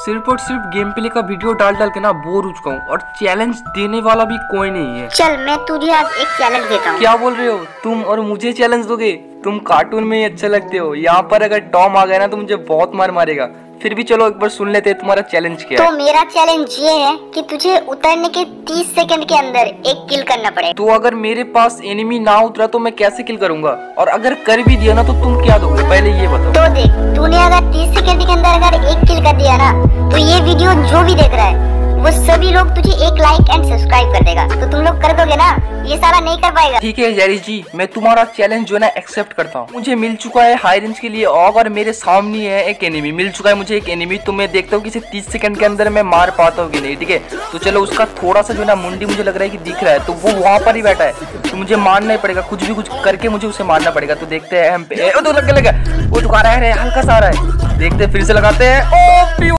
सिर्फ और सिर्फ गेम प्ले का वीडियो डाल डाल के ना बोर हो चुका हूँ और चैलेंज देने वाला भी कोई नहीं है। चल मैं तुझे आज एक चैलेंज देता हूँ। क्या बोल रहे हो तुम और मुझे चैलेंज दोगे? तुम कार्टून में ही अच्छे लगते हो। यहाँ पर अगर टॉम आ गया ना तो मुझे बहुत मार मारेगा। फिर भी चलो एक बार सुन लेते हैं तुम्हारा चैलेंज क्या है। तो मेरा चैलेंज ये है कि तुझे उतरने के 30 सेकंड के अंदर एक किल करना पड़ेगा। तो अगर मेरे पास एनिमी ना उतरा तो मैं कैसे किल करूंगा? और अगर कर भी दिया ना तो तुम क्या दोगे पहले ये बताओ। तो देख, तूने अगर 30 सेकंड के अंदर अगर एक किल कर दिया ना तो ये वीडियो जो भी देख रहा है वो सभी लोग तुझे एक लाइक एंड सब्सक्राइब कर देगा। तो तुम लोग कर दोगे ना? ये साला नहीं कर पाएगा। ठीक है जैरी जी, मैं तुम्हारा चैलेंज जो है ना एक्सेप्ट करता हूँ। मुझे मिल चुका है हाई रेंज के लिए और मेरे सामने है एक एनिमी। मिल चुका है मुझे एक एनिमी। तो मैं देखता हूँ कि 30 सेकंड के अंदर मैं मार पाता हूँ कि नहीं। ठीक है, तो चलो उसका थोड़ा सा जो ना मुंडी मुझे लग रहा है कि दिख रहा है, तो वो वहाँ पर ही बैठा है। तो मुझे मारना ही पड़ेगा, कुछ भी कुछ करके मुझे उसे मारना पड़ेगा। तो देखते हैं हम पे तो लग लगा वो दुकान है, हल्का सा आ रहा है। देखते फिर से लगाते हैं।